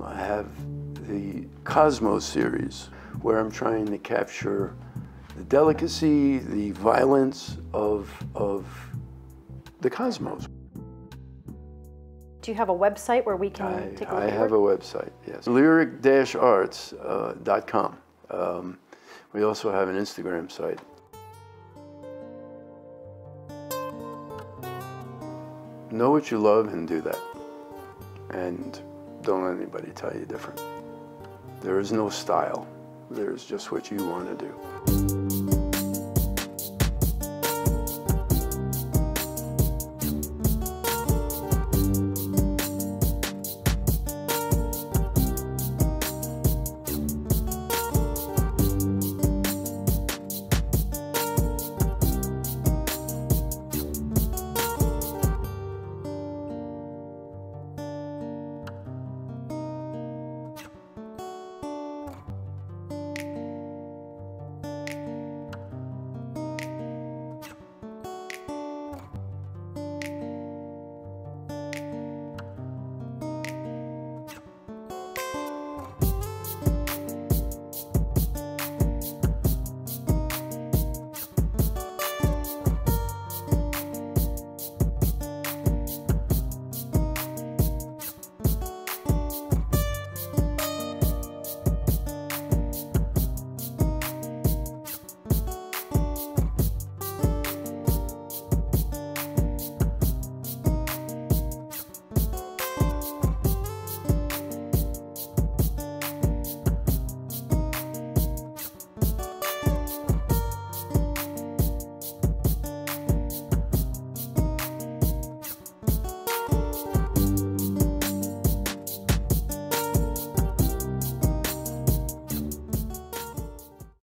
I have the Cosmos series, where I'm trying to capture the delicacy, the violence of the cosmos. Do you have a website where we can take a look at I have a website, yes. Lyric-arts.com. We also have an Instagram site. Know what you love and do that. And don't let anybody tell you different. There is no style. There's just what you want to do.